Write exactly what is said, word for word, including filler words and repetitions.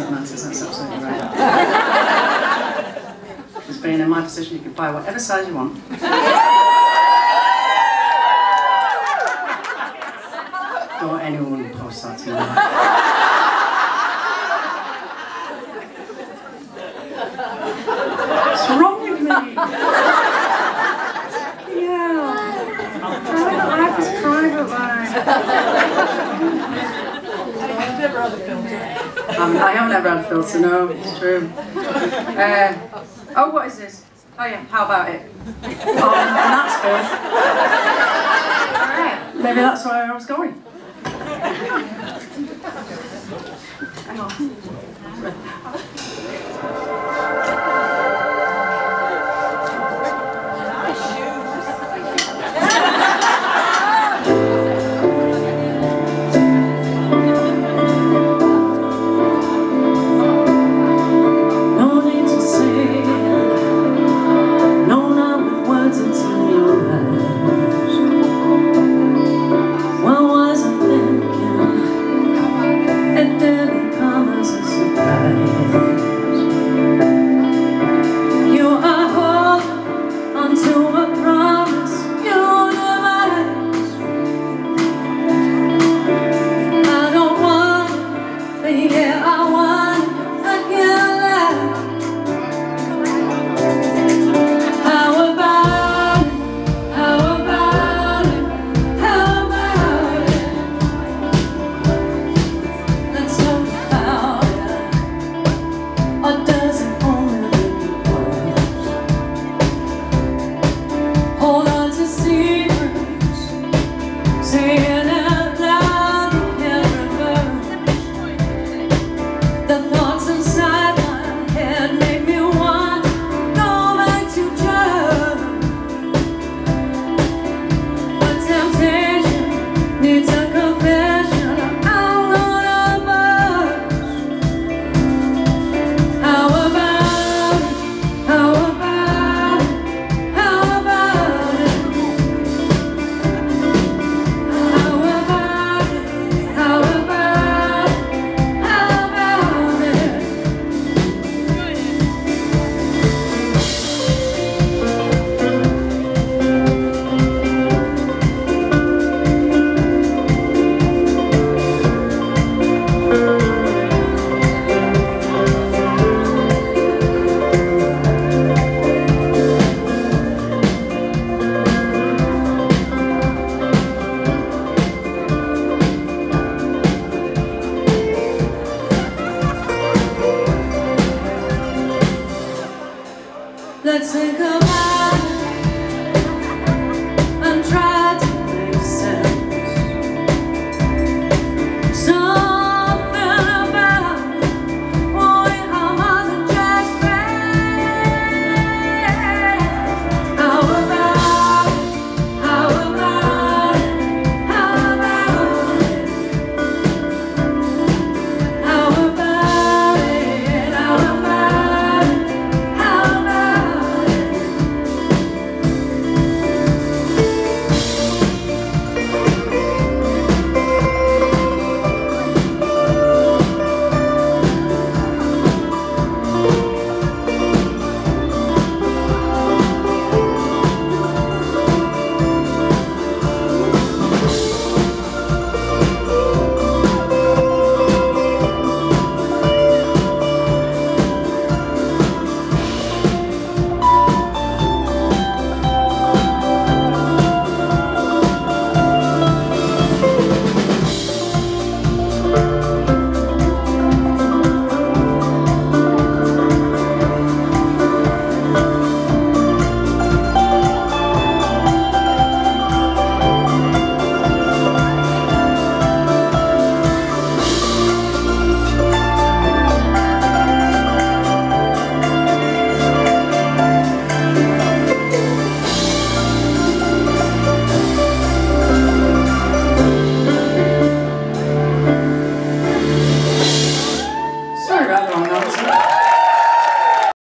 short answers, that's absolutely right. Because being in my position, you can buy whatever size you want. Don't anyone post that to me. What's wrong with me? Yeah. Private life is private life. I've never had a filter. Um, I haven't ever had a filter, no, it's true. Uh, oh, what is this? Oh yeah, how about it? Oh, and that's filth. Alright, maybe that's where I was going. Hang on. Let's take